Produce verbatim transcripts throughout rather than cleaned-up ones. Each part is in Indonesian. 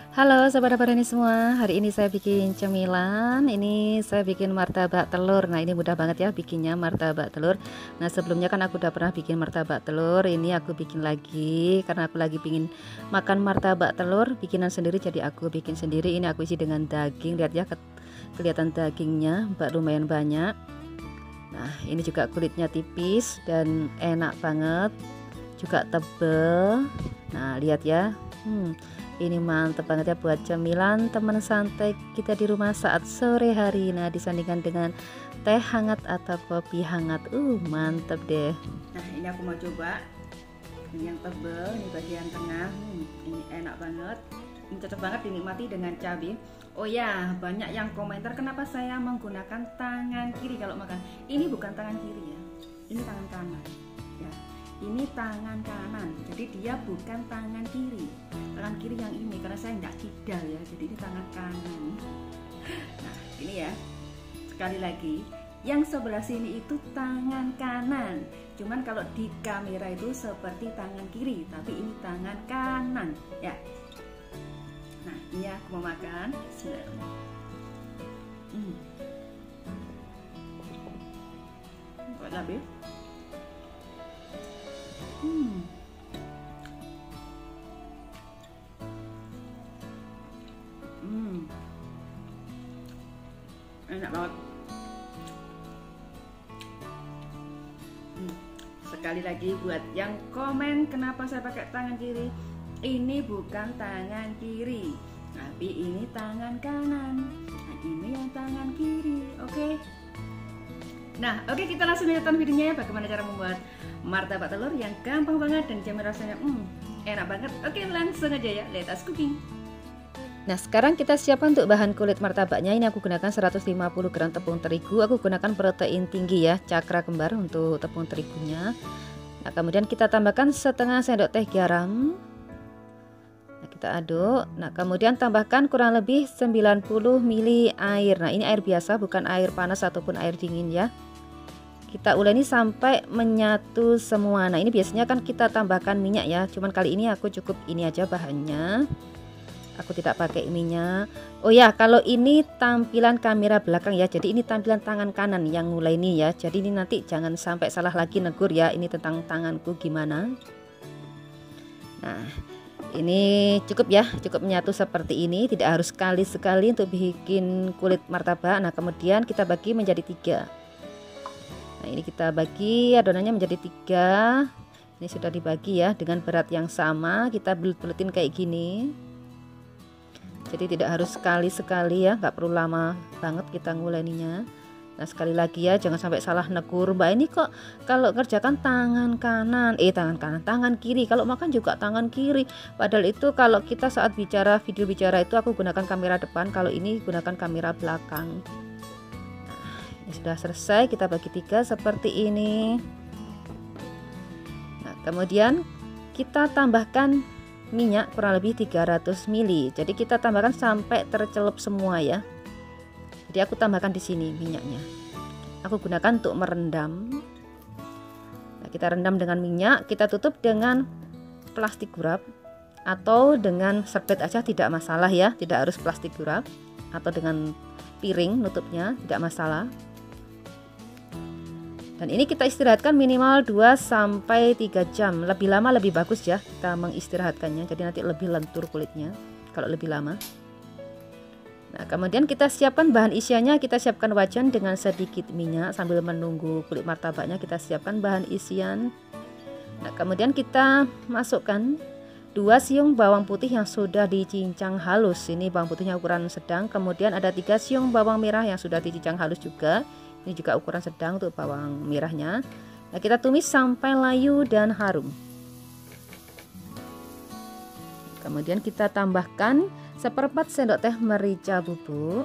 Halo Sobat Dapur ini semua, hari ini saya bikin cemilan. Ini saya bikin martabak telur. Nah ini mudah banget ya bikinnya martabak telur. Nah sebelumnya kan aku udah pernah bikin martabak telur. Ini aku bikin lagi karena aku lagi pingin makan martabak telur bikinan sendiri. Jadi aku bikin sendiri. Ini aku isi dengan daging. Lihat ya, ke kelihatan dagingnya mbak lumayan banyak. Nah ini juga kulitnya tipis dan enak banget, juga tebel. Nah lihat ya, hmm, ini mantep banget ya buat cemilan teman santai kita di rumah saat sore hari. Nah disandingkan dengan teh hangat atau kopi hangat, uh mantep deh. Nah ini aku mau coba ini yang tebel, ini bagian tengah. hmm, Ini enak banget, ini cocok banget dinikmati dengan cabai. Oh ya, banyak yang komentar kenapa saya menggunakan tangan kiri kalau makan. Ini bukan tangan kiri ya, ini tangan kanan ya. Ini tangan kanan, jadi dia bukan tangan kiri. Tangan kiri yang ini karena saya nggak kidal ya, jadi ini tangan kanan. Nah ini ya, sekali lagi yang sebelah sini itu tangan kanan, cuman kalau di kamera itu seperti tangan kiri, tapi ini tangan kanan ya. Nah ini ya, aku mau makan. hmm. Kok cabai? Hmm. Hmm. Enak banget. Hmm. Sekali lagi buat yang komen kenapa saya pakai tangan kiri, ini bukan tangan kiri, tapi ini tangan kanan. Nah, ini yang tangan kiri. Oke. Okay? Nah, oke okay, kita langsung nonton videonya ya, bagaimana cara membuat martabak telur yang gampang banget dan jamin rasanya hmm, enak banget. Oke, langsung aja ya, let us cooking. Nah, sekarang kita siapkan untuk bahan kulit martabaknya. Ini aku gunakan seratus lima puluh gram tepung terigu. Aku gunakan protein tinggi ya, cakra kembar untuk tepung terigunya. Nah, kemudian kita tambahkan setengah sendok teh garam. Nah, kita aduk. Nah, kemudian tambahkan kurang lebih sembilan puluh mililiter air. Nah, ini air biasa, bukan air panas ataupun air dingin ya. Kita uleni sampai menyatu semua. Nah ini biasanya kan kita tambahkan minyak ya, cuman kali ini aku cukup ini aja bahannya, aku tidak pakai minyak. Oh ya, kalau ini tampilan kamera belakang ya, jadi ini tampilan tangan kanan yang nguleni ya, jadi ini nanti jangan sampai salah lagi negur ya, ini tentang tanganku gimana. Nah ini cukup ya, cukup menyatu seperti ini, tidak harus sekali-sekali untuk bikin kulit martabak. Nah kemudian kita bagi menjadi tiga. Nah ini kita bagi adonannya menjadi tiga. Ini sudah dibagi ya, dengan berat yang sama kita bulet-buletin kayak gini. Jadi tidak harus sekali-sekali ya, nggak perlu lama banget kita nguleninya. Nah sekali lagi ya, jangan sampai salah negur, mbak ini kok kalau kerjakan tangan kanan, eh tangan kanan, tangan kiri, kalau makan juga tangan kiri. Padahal itu kalau kita saat bicara video bicara itu aku gunakan kamera depan, kalau ini gunakan kamera belakang. Sudah selesai, kita bagi tiga seperti ini. Nah kemudian kita tambahkan minyak kurang lebih tiga ratus mililiter. Jadi kita tambahkan sampai tercelup semua ya. Jadi aku tambahkan di sini minyaknya, aku gunakan untuk merendam. Nah, kita rendam dengan minyak, kita tutup dengan plastik gurap atau dengan serbet aja tidak masalah ya, tidak harus plastik gurap, atau dengan piring nutupnya tidak masalah. Dan ini kita istirahatkan minimal dua sampai tiga jam. Lebih lama lebih bagus ya kita mengistirahatkannya. Jadi nanti lebih lentur kulitnya kalau lebih lama. Nah, kemudian kita siapkan bahan isiannya. Kita siapkan wajan dengan sedikit minyak sambil menunggu kulit martabaknya. Kita siapkan bahan isian. Nah, kemudian kita masukkan dua siung bawang putih yang sudah dicincang halus. Ini bawang putihnya ukuran sedang. Kemudian ada tiga siung bawang merah yang sudah dicincang halus juga. Ini juga ukuran sedang untuk bawang merahnya. Nah kita tumis sampai layu dan harum. Kemudian kita tambahkan seperempat sendok teh merica bubuk.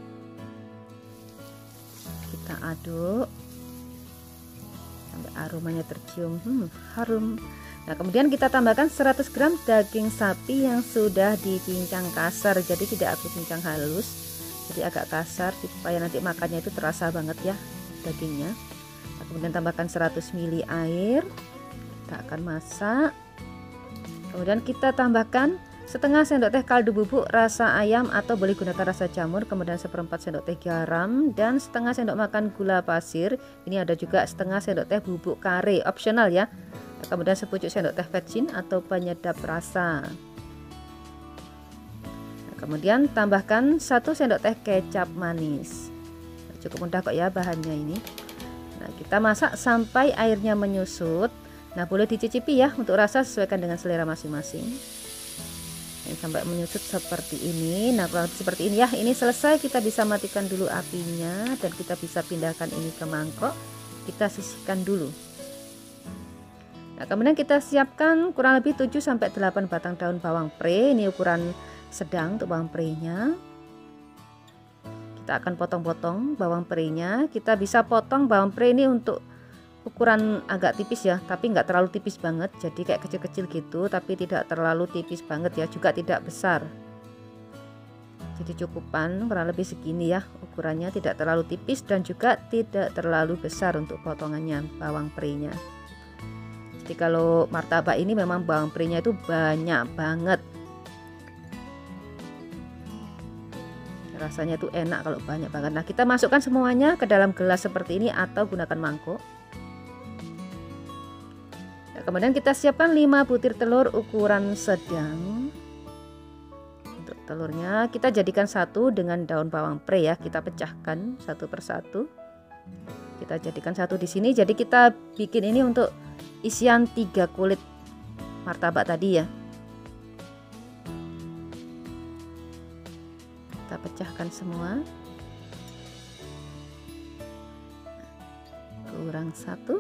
Kita aduk sampai aromanya tercium, hmm, harum. Nah kemudian kita tambahkan seratus gram daging sapi yang sudah dicincang kasar. Jadi tidak aku cincang halus, jadi agak kasar supaya nanti makannya itu terasa banget ya dagingnya. Nah, kemudian tambahkan seratus mililiter air, kita akan masak. Kemudian kita tambahkan setengah sendok teh kaldu bubuk rasa ayam atau boleh gunakan rasa jamur, kemudian seperempat sendok teh garam dan setengah sendok makan gula pasir. Ini ada juga setengah sendok teh bubuk kare, opsional ya. Kemudian sepucuk sendok teh vetsin atau penyedap rasa. Nah, kemudian tambahkan satu sendok teh kecap manis. Nah, cukup mudah kok ya bahannya ini. Nah, kita masak sampai airnya menyusut. Nah, boleh dicicipi ya, untuk rasa sesuaikan dengan selera masing-masing. Sampai menyusut seperti ini. Nah, kalau seperti ini ya, ini selesai, kita bisa matikan dulu apinya dan kita bisa pindahkan ini ke mangkok, kita sisihkan dulu. Nah, kemudian kita siapkan kurang lebih tujuh sampai delapan batang daun bawang pre. Ini ukuran sedang untuk bawang prenya. Kita akan potong-potong bawang prenya. Kita bisa potong bawang pre ini untuk ukuran agak tipis ya, tapi nggak terlalu tipis banget, jadi kayak kecil-kecil gitu, tapi tidak terlalu tipis banget ya, juga tidak besar. Jadi cukupan kurang lebih segini ya ukurannya, tidak terlalu tipis dan juga tidak terlalu besar untuk potongannya bawang prenya. Jadi kalau martabak ini memang bawang prenya itu banyak banget. Rasanya tuh enak kalau banyak banget. Nah, kita masukkan semuanya ke dalam gelas seperti ini atau gunakan mangkok. Kemudian kita siapkan lima butir telur ukuran sedang. Untuk telurnya kita jadikan satu dengan daun bawang pre ya, kita pecahkan satu persatu. Kita jadikan satu di sini. Jadi kita bikin ini untuk isian tiga kulit martabak tadi ya. Kita pecahkan semua. Kurang satu.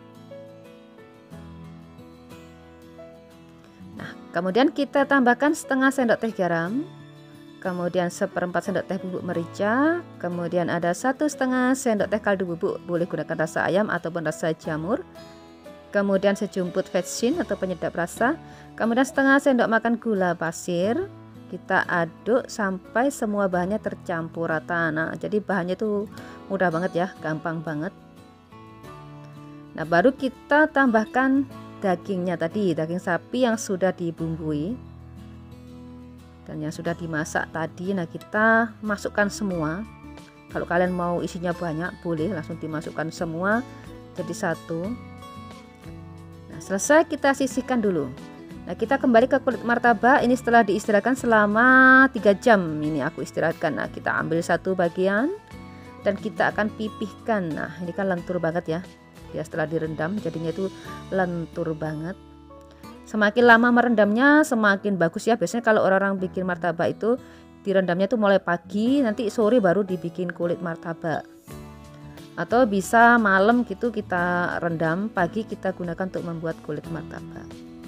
Kemudian kita tambahkan setengah sendok teh garam, kemudian seperempat sendok teh bubuk merica, kemudian ada satu setengah sendok teh kaldu bubuk, boleh gunakan rasa ayam ataupun rasa jamur, kemudian sejumput vetsin atau penyedap rasa, kemudian setengah sendok makan gula pasir. Kita aduk sampai semua bahannya tercampur rata. Nah, jadi bahannya itu mudah banget ya, gampang banget. Nah, baru kita tambahkan dagingnya tadi, daging sapi yang sudah dibumbui dan yang sudah dimasak tadi. Nah, kita masukkan semua. Kalau kalian mau isinya banyak, boleh langsung dimasukkan semua jadi satu. Nah, selesai kita sisihkan dulu. Nah, kita kembali ke kulit martabak. Ini setelah diistirahatkan selama tiga jam. Ini aku istirahatkan. Nah, kita ambil satu bagian dan kita akan pipihkan. Nah, ini kan lentur banget ya. Ya, setelah direndam jadinya itu lentur banget. Semakin lama merendamnya semakin bagus ya. Biasanya kalau orang-orang bikin martabak itu direndamnya tuh mulai pagi, nanti sore baru dibikin kulit martabak. Atau bisa malam gitu kita rendam, pagi kita gunakan untuk membuat kulit martabak.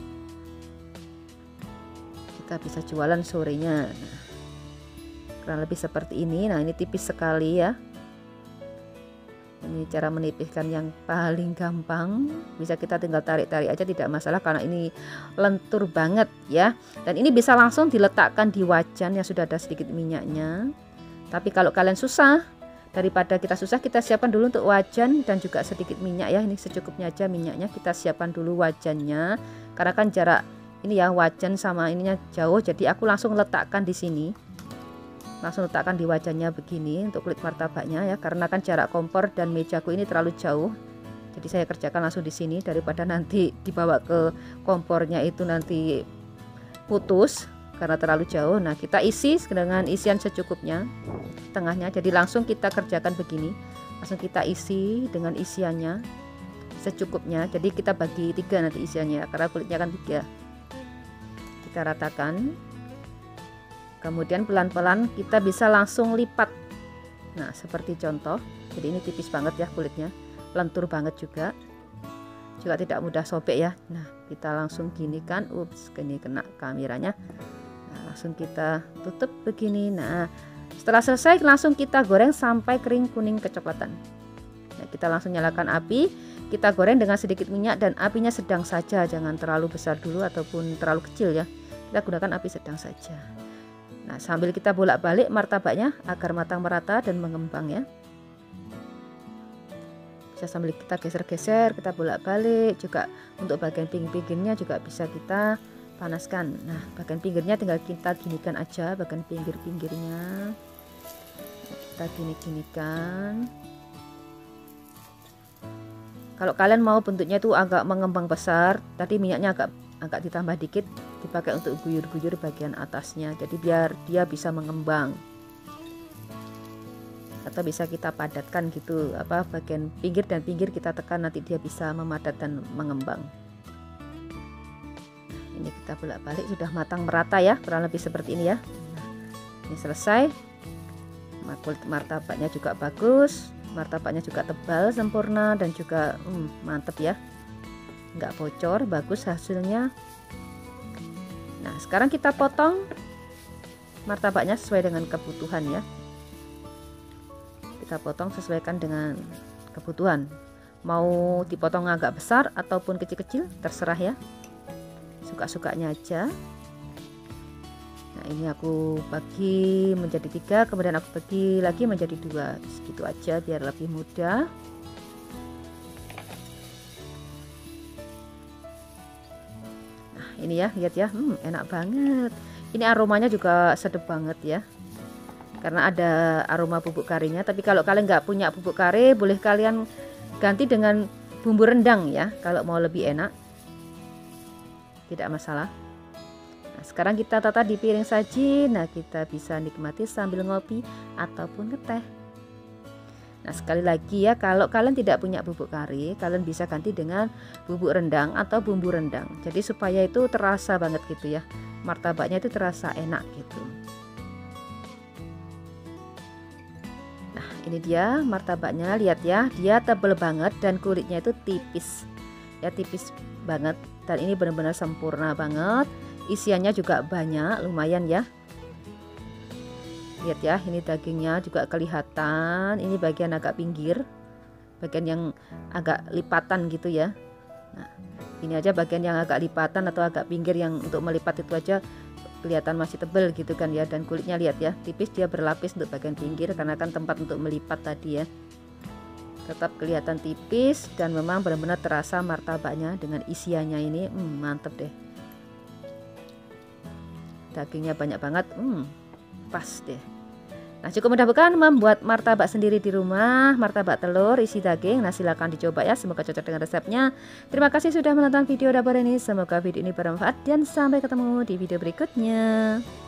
Kita bisa jualan sorenya. Nah, kurang lebih seperti ini. Nah, ini tipis sekali ya. Ini cara menipiskan yang paling gampang, bisa kita tinggal tarik-tarik aja, tidak masalah karena ini lentur banget ya. Dan ini bisa langsung diletakkan di wajan yang sudah ada sedikit minyaknya. Tapi kalau kalian susah, daripada kita susah, kita siapkan dulu untuk wajan dan juga sedikit minyak ya. Ini secukupnya aja minyaknya, kita siapkan dulu wajannya. Karena kan jarak ini ya wajan sama ininya jauh, jadi aku langsung letakkan di sini. Langsung letakkan di wajannya begini untuk kulit martabaknya ya, karena kan jarak kompor dan mejaku ini terlalu jauh, jadi saya kerjakan langsung di sini daripada nanti dibawa ke kompornya itu nanti putus karena terlalu jauh. Nah, kita isi dengan isian secukupnya tengahnya, jadi langsung kita kerjakan begini, langsung kita isi dengan isiannya secukupnya. Jadi kita bagi tiga nanti isiannya karena kulitnya kan tiga. Kita ratakan. Kemudian pelan-pelan kita bisa langsung lipat. Nah, seperti contoh. Jadi ini tipis banget ya kulitnya, lentur banget juga. Juga tidak mudah sobek ya. Nah, kita langsung gini kan. Ups, gini kena kameranya. Nah, langsung kita tutup begini. Nah, setelah selesai langsung kita goreng sampai kering kuning kecoklatan. Nah, kita langsung nyalakan api. Kita goreng dengan sedikit minyak dan apinya sedang saja, jangan terlalu besar dulu ataupun terlalu kecil ya. Kita gunakan api sedang saja. Nah, sambil kita bolak-balik martabaknya agar matang merata dan mengembang ya. Bisa sambil kita geser-geser, kita bolak-balik. Juga untuk bagian pinggir-pinggirnya juga bisa kita panaskan. Nah, bagian pinggirnya tinggal kita ginikan aja, bagian pinggir-pinggirnya kita gini-ginikan. Kalau kalian mau bentuknya itu agak mengembang besar, tadi minyaknya agak agak ditambah dikit, dipakai untuk guyur-guyur bagian atasnya, jadi biar dia bisa mengembang. Atau bisa kita padatkan gitu, apa bagian pinggir dan pinggir kita tekan, nanti dia bisa memadat dan mengembang. Ini kita bolak-balik, sudah matang merata ya, kurang lebih seperti ini ya. Nah, ini selesai. Kulit martabaknya juga bagus, martabaknya juga tebal sempurna dan juga hmm, mantep ya, nggak bocor, bagus hasilnya. Nah, sekarang kita potong martabaknya sesuai dengan kebutuhan ya. Kita potong sesuaikan dengan kebutuhan, mau dipotong agak besar ataupun kecil-kecil terserah ya, suka-sukanya aja. Nah, ini aku bagi menjadi tiga, kemudian aku bagi lagi menjadi dua, segitu aja biar lebih mudah. Nah, ini ya, lihat ya, hmm, enak banget. Ini aromanya juga sedap banget ya, karena ada aroma bubuk karinya. Tapi kalau kalian nggak punya bubuk kari, boleh kalian ganti dengan bumbu rendang ya, kalau mau lebih enak, tidak masalah. Nah, sekarang kita tata di piring saji. Nah, kita bisa nikmati sambil ngopi ataupun ngeteh. Nah, sekali lagi ya, kalau kalian tidak punya bubuk kari, kalian bisa ganti dengan bubuk rendang atau bumbu rendang. Jadi supaya itu terasa banget gitu ya, martabaknya itu terasa enak gitu. Nah, ini dia martabaknya, lihat ya, dia tebal banget dan kulitnya itu tipis ya, tipis banget, dan ini benar-benar sempurna banget. Isiannya juga banyak, lumayan ya. Lihat ya, ini dagingnya juga kelihatan. Ini bagian agak pinggir, bagian yang agak lipatan gitu ya. Nah, ini aja bagian yang agak lipatan atau agak pinggir, yang untuk melipat itu aja kelihatan masih tebal gitu kan ya. Dan kulitnya lihat ya, tipis, dia berlapis untuk bagian pinggir karena kan tempat untuk melipat tadi ya. Tetap kelihatan tipis dan memang benar-benar terasa martabaknya dengan isiannya ini. hmm, mantep deh. Dagingnya banyak banget, hmm, pas deh. Nah, cukup mudah bukan membuat martabak sendiri di rumah, martabak telur isi daging. Nah, silahkan dicoba ya, semoga cocok dengan resepnya. Terima kasih sudah menonton video dapur ini, semoga video ini bermanfaat dan sampai ketemu di video berikutnya.